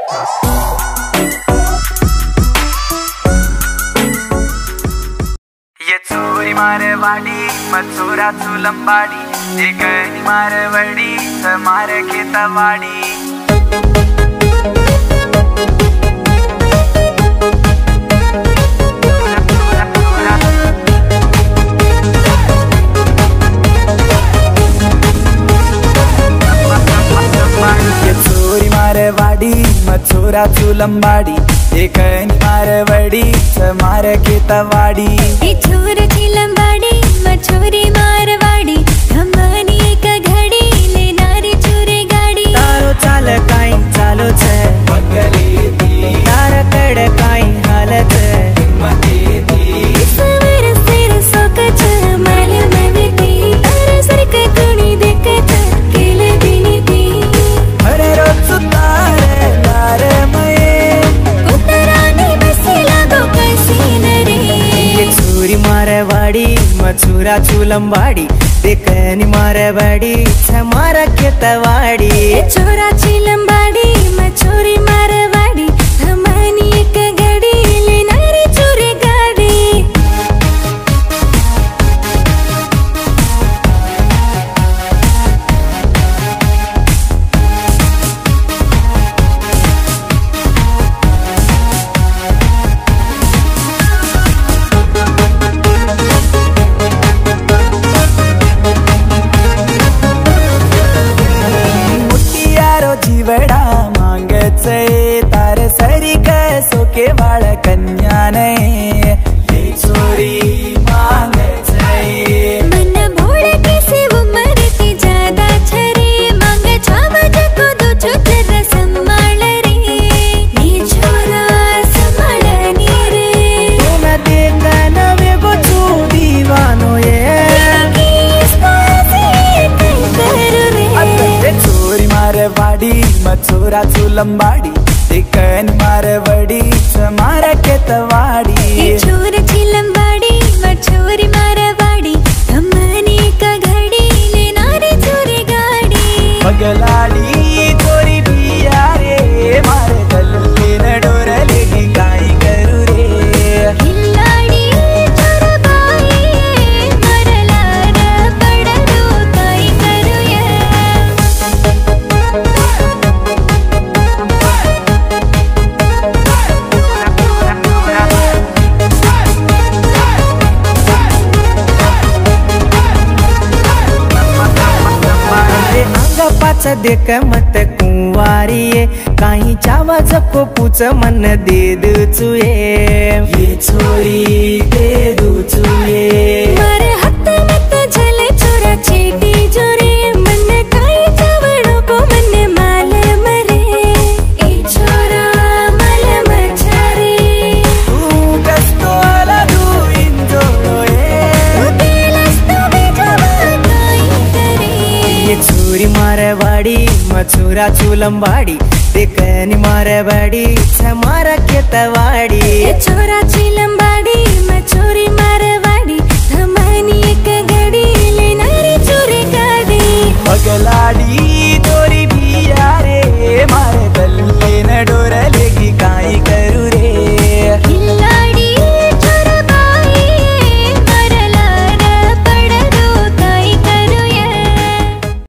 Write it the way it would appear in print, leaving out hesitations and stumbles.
ये चोरी मारवाडी मचोरा चुलंबाडी एकनी मारवडी मार खेतवाडी मारवाडी मचोरा चुलंबाडी एकनी मारवडी मार खेतवाडी छोरा चिलंबाडी मछोरी मारवाडी धमानी एक घड़ी लेनारी चोरे गाड़ी तारो चाल काई चालो छे बगलेती तारा कड़ काई हालत मतेती सवर सिर सोकच माल मवेती तारा सरक कुणी देखत केले दिनीती अरे रोज सुतारे लार मये उतरानी बसेला गो कसीन रे ये छोरी मारवाडी मछोरा चुलंबाडी देखनी मारवाडी मारा खेतवाडी छोरा चिलंबाडी मछोरी मारवाडी धमानी एक घड़ी लेनारी चोरे गाड़ी जीवड़ा मांगचे तार सरी कैसो के वाळ कन्याने ये चोरी मांगचे मन भोळ कैसे उमरती ज्यादा छरे मांग छावज को दो छोटर संभाळ रे ये छोरा संभाळनी रे तुम देखा नवे गो तू दीवानो ये चोरी मारवाडी मचोरा चुलंबाडी एकनी मारवडी मार खेतवाडी छोरा चिलंबाडी मछोरी मारवाडी धमानी एक घड़ी लेनारी चोरे गाड़ी पगलाडी चोरी बिया रे मार गल्ली न डोरले की काय करू रे हिल्लाडी चोरबाई मरलार पडलो काय करूया पाच देख मत कुंवारी काही चावाज को पूछ मन दे दुचुए ये छोरी दे दुचुए मार हात मत झले छोरा चेटी जोरे मन काय चावड़ो को मन माल मरे ए छोरा माल मछरे तू कस्तो आला तू इंजोए तेलस्तो बेजवा काय करे ये छोरी मारवाडी मछोरा चुलंबाडी देखनी मारवाडी मारा खेतवाडी छोरा चिलंबाडी मछोरी मारवाडी धमानी एक घड़ी लेनारी चोरे गाड़ी पगलाडी